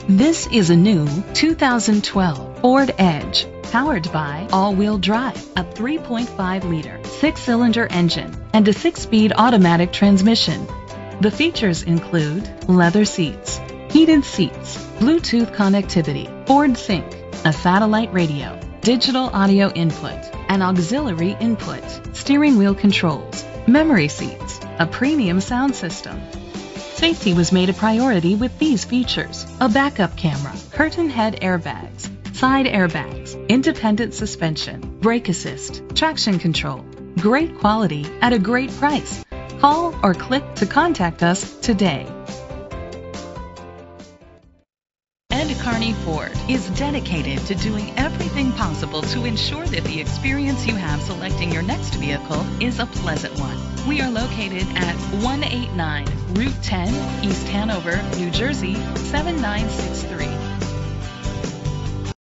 This is a new 2012 Ford Edge, powered by all-wheel drive, a 3.5-liter six-cylinder engine, and a six-speed automatic transmission. The features include leather seats, heated seats, Bluetooth connectivity, Ford Sync, a satellite radio, digital audio input, an auxiliary input, steering wheel controls, memory seats, a premium sound system. Safety was made a priority with these features: a backup camera, curtain head airbags, side airbags, independent suspension, brake assist, traction control. Great quality at a great price. Call or click to contact us today. Ed Carney Ford is dedicated to doing everything possible to ensure that the experience you have selecting your next vehicle is a pleasant one. We are located at 189 Route 10, East Hanover, New Jersey, 7963.